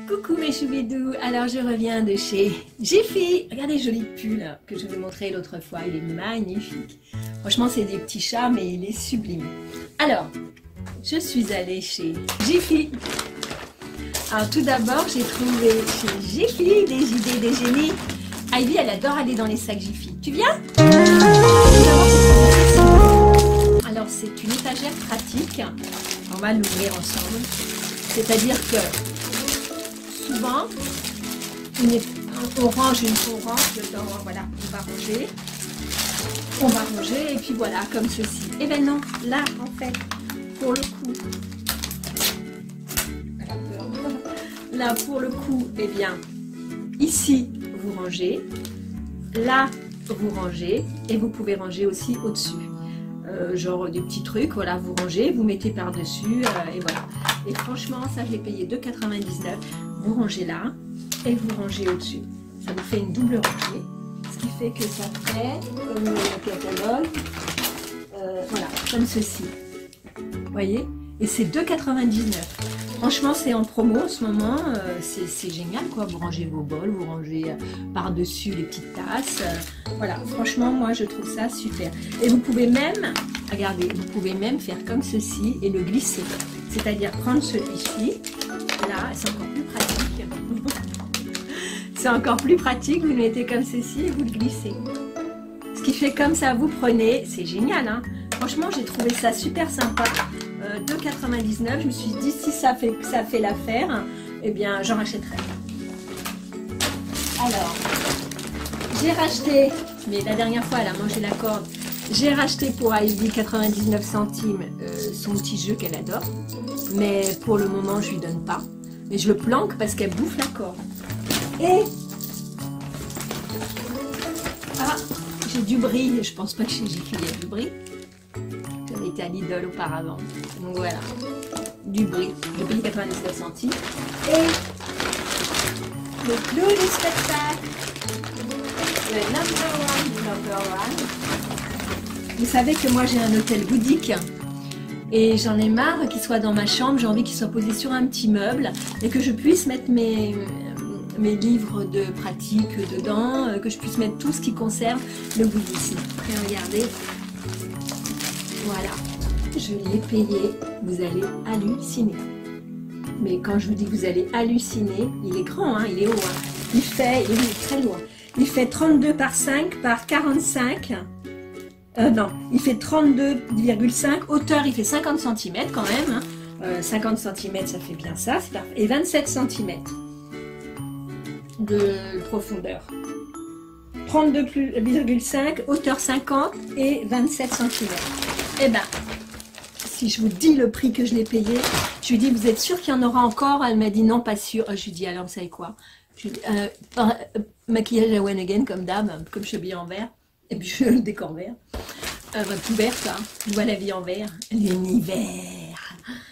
Coucou mes choubidous, alors je reviens de chez Jiffy. Regardez le joli pull que je vous ai montré l'autre fois, il est magnifique. Franchement c'est des petits chats mais il est sublime. Alors, je suis allée chez Jiffy. Alors tout d'abord j'ai trouvé chez Jiffy des idées, des génies. Ivy elle adore aller dans les sacs Jiffy. Tu viens? Alors c'est une étagère pratique, on va l'ouvrir ensemble. C'est-à-dire que souvent, on range dedans, voilà, on va ranger et puis voilà, comme ceci. Et ben non, là en fait, pour le coup, eh bien, ici vous rangez, là vous rangez et vous pouvez ranger aussi au-dessus. Genre des petits trucs, voilà, vous rangez, vous mettez par-dessus et voilà. Et franchement, ça je l'ai payé 2,99 €. Vous rangez là et vous rangez au-dessus. Ça vous fait une double rangée, ce qui fait que ça fait le catalogue, voilà, comme ceci. Vous voyez? Et c'est 2,99 €. Franchement, c'est en promo en ce moment, c'est génial quoi. Vous rangez vos bols, vous rangez par-dessus les petites tasses. Voilà, franchement, moi je trouve ça super. Et vous pouvez même, regardez, vous pouvez même faire comme ceci et le glisser. C'est-à-dire prendre celui-ci, là, c'est encore plus pratique. C'est encore plus pratique, vous le mettez comme ceci et vous le glissez. Ce qui fait comme ça, vous prenez, c'est génial, hein. Franchement, j'ai trouvé ça super sympa. 2,99 €, je me suis dit, si ça fait l'affaire, eh bien, j'en rachèterai. Alors, j'ai racheté, mais la dernière fois, elle a mangé la corde. J'ai racheté pour Ivy 99 centimes son petit jeu qu'elle adore. Mais pour le moment, je lui donne pas. Mais je le planque parce qu'elle bouffe la corde. Et... ah, j'ai du brie. Je pense pas que chez Jiffy il y a du brie. J'avais été à Lidl auparavant. Donc voilà. Du brie. J'ai payé 99 centimes. Et... le clou du spectacle. Le number one. Vous savez que moi j'ai un hôtel bouddhique et j'en ai marre qu'il soit dans ma chambre, j'ai envie qu'il soit posé sur un petit meuble et que je puisse mettre mes livres de pratique dedans, que je puisse mettre tout ce qui concerne le bouddhisme. Et regardez, voilà, je l'ai payé, vous allez halluciner. Mais quand je vous dis que vous allez halluciner, il est grand, hein, il est haut, hein. Il est très loin. Il fait 32 par 5 par 45. Non, il fait 32,5, hauteur il fait 50 cm quand même, hein. 50 cm ça fait bien ça, c'est parfait. Et 27 cm de profondeur. 32,5, hauteur 50 et 27 cm. Eh ben, si je vous dis le prix que je l'ai payé, je lui dis vous êtes sûr qu'il y en aura encore? Elle m'a dit non, pas sûr. Je lui dis alors vous savez quoi? Je lui dis, maquillage à one again comme d'hab, comme je suis habillée en vert. Et puis je le décor vert. Tout vert ça. Je vois la vie en vert. L'univers.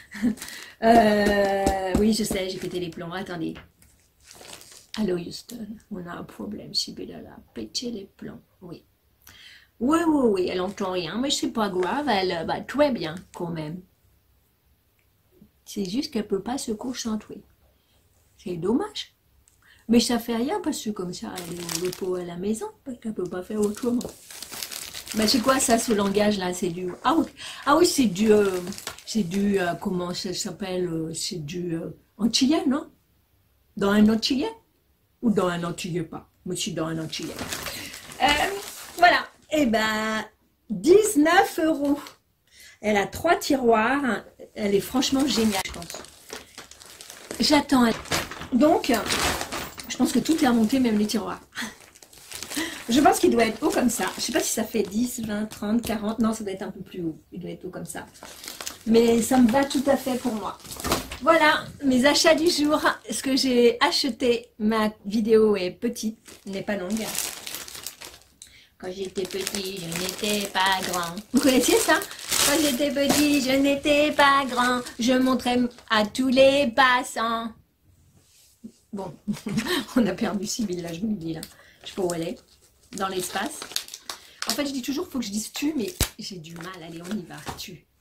Oui, je sais, j'ai pété les plombs. Attendez. Allô Houston, on a un problème. Sibilla a pété les plombs. Oui. Oui, elle n'entend rien, mais c'est pas grave. Elle va très bien quand même. C'est juste qu'elle ne peut pas se concentrer. C'est dommage. Mais ça fait rien parce que comme ça, elle est au repos à la maison, parce qu'elle ne peut pas faire autrement. Ben, c'est quoi ça, ce langage-là? C'est du... ah oui, c'est du... comment ça s'appelle? C'est du antillais, non? Dans un antillais? Ou dans un antillais pas? Moi, je suis dans un antillais. Voilà. Eh ben, 19 €. Elle a 3 tiroirs. Elle est franchement géniale, je pense. J'attends. Donc... je pense que tout est remonté, même les tiroirs. Je pense qu'il doit être haut comme ça. Je ne sais pas si ça fait 10, 20, 30, 40. Non, ça doit être un peu plus haut. Il doit être haut comme ça. Mais ça me va tout à fait pour moi. Voilà, mes achats du jour. Ce que j'ai acheté, ma vidéo est petite, n'est pas longue. Quand j'étais petit, je n'étais pas grand. Vous connaissiez ça? Quand j'étais petit, je n'étais pas grand. Je montrais à tous les passants. Bon, on a perdu Sybille, là, je vous le dis, là. Je sais pas où elle est, dans l'espace. En fait, je dis toujours, il faut que je dise tu, mais j'ai du mal. Allez, on y va, tu.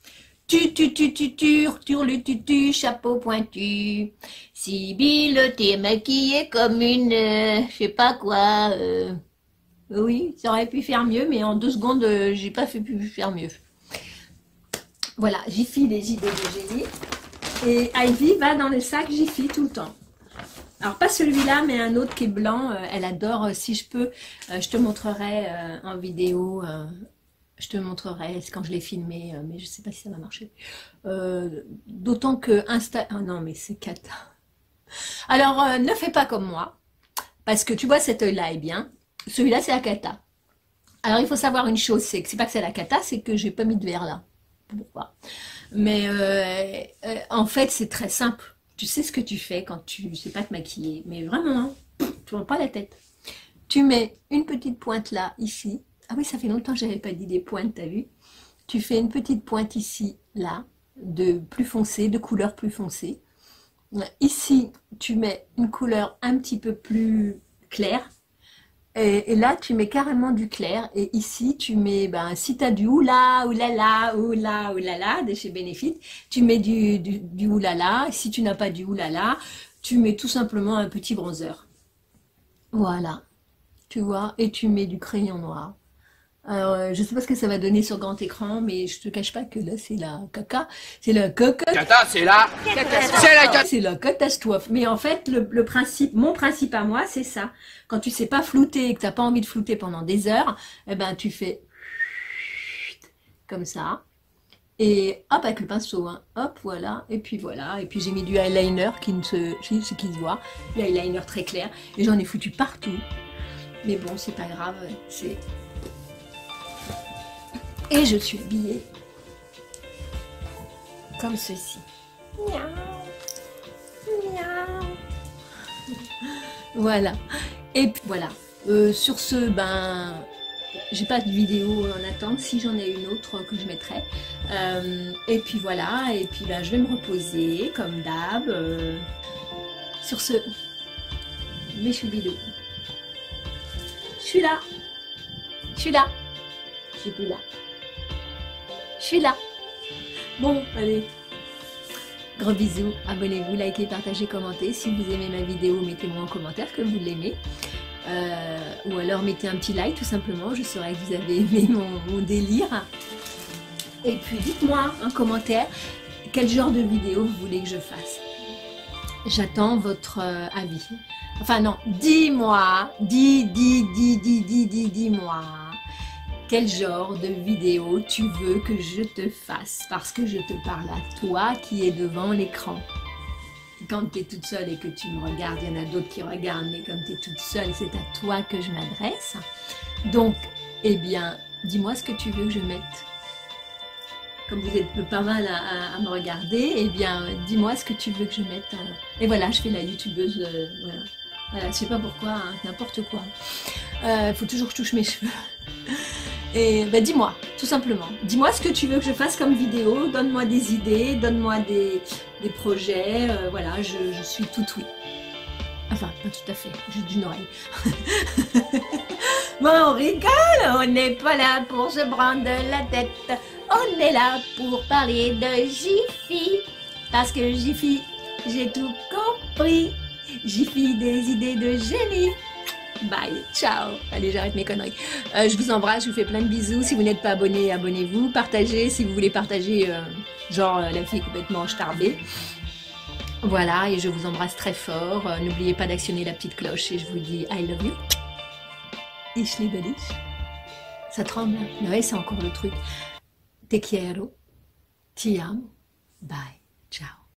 le tutu, chapeau pointu. Sibylle, t'es maquillée comme une, je sais pas quoi. Oui, ça aurait pu faire mieux, mais en 2 secondes, j'ai pas pu faire mieux. Voilà, Jiffy, des idées de génie. Et Ivy va dans le sac Jiffy tout le temps. Alors, pas celui-là, mais un autre qui est blanc. Elle adore, si je peux, je te montrerai en vidéo. Je te montrerai quand je l'ai filmé, mais je sais pas si ça va marcher. D'autant que Insta... Oh non, mais c'est cata. Alors, ne fais pas comme moi. Parce que tu vois, cet œil-là est bien. Celui-là, c'est la cata. Alors, il faut savoir une chose, c'est que c'est pas que c'est la cata, c'est que j'ai pas mis de verre là. Pourquoi? Mais en fait, c'est très simple. Tu sais ce que tu fais quand tu sais pas te maquiller. Mais vraiment, hein, tu ne prends pas la tête. Tu mets une petite pointe là, ici. Ah oui, ça fait longtemps que j'avais pas dit des pointes, t'as vu? Tu fais une petite pointe ici, là, de plus foncé, de couleur plus foncée. Ici, tu mets une couleur un petit peu plus claire. Et là, tu mets carrément du clair. Et ici, tu mets, ben, si tu as du oula, oulala, oula, oulala de chez Benefit, tu mets du oulala. Si tu n'as pas du oulala, tu mets tout simplement un petit bronzer. Voilà. Tu vois, et tu mets du crayon noir. Alors, je sais pas ce que ça va donner sur grand écran, mais je te cache pas que là, c'est la caca. C'est la caca. Cata, c'est la cata. C'est la catastrophe. Mais en fait, le principe, mon principe à moi, c'est ça. Quand tu sais pas flouter et que t'as pas envie de flouter pendant des heures, eh ben, tu fais comme ça. Et hop, avec le pinceau, hein. Hop, voilà. Et puis voilà. Et puis j'ai mis du eyeliner qui se voit. L'eyeliner très clair. Et j'en ai foutu partout. Mais bon, c'est pas grave. C'est... Et je suis habillée comme ceci. Miaou, miaou. Voilà. Et puis voilà. Sur ce, ben, j'ai pas de vidéo en attente. Si j'en ai une autre que je mettrai. Et puis voilà. Et puis ben, je vais me reposer comme d'hab. Sur ce, mes choubidous. Je suis là. Je suis là. Je suis plus là. Je suis là. Bon, allez. Gros bisous. Abonnez-vous, likez, partagez, commentez. Si vous aimez ma vidéo, mettez-moi en commentaire que vous l'aimez. Ou alors mettez un petit like tout simplement. Je saurai que vous avez aimé mon délire. Et puis dites-moi en commentaire quel genre de vidéo vous voulez que je fasse. J'attends votre avis. Enfin non, dis-moi. Dis-moi. Quel genre de vidéo tu veux que je te fasse? Parce que je te parle à toi qui es devant l'écran. Quand tu es toute seule et que tu me regardes, il y en a d'autres qui regardent, mais comme tu es toute seule, c'est à toi que je m'adresse. Donc, eh bien, dis-moi ce que tu veux que je mette. Comme vous êtes pas mal à me regarder, eh bien, dis-moi ce que tu veux que je mette. Et voilà, je fais la youtubeuse, voilà. Voilà, je sais pas pourquoi, hein, n'importe quoi. Faut toujours que je touche mes cheveux. Et ben dis-moi, tout simplement. Dis-moi ce que tu veux que je fasse comme vidéo. Donne-moi des idées, donne-moi des projets. Voilà, je suis tout oui. Enfin, pas tout à fait, juste d'une oreille. Bon, on rigole, on n'est pas là pour se prendre la tête. On est là pour parler de Jiffy. Parce que Jiffy, j'ai tout compris. Jiffy, des idées de génie. Bye, ciao. Allez, j'arrête mes conneries. Je vous embrasse, je vous fais plein de bisous. Si vous n'êtes pas abonné, abonnez-vous. Partagez si vous voulez partager, genre la fille complètement starbée. Voilà, et je vous embrasse très fort. N'oubliez pas d'actionner la petite cloche et je vous dis I love you. Ich liebe dich. Ça tremble. Mais ouais, c'est encore le truc. Te quiero. Ti amo. Bye.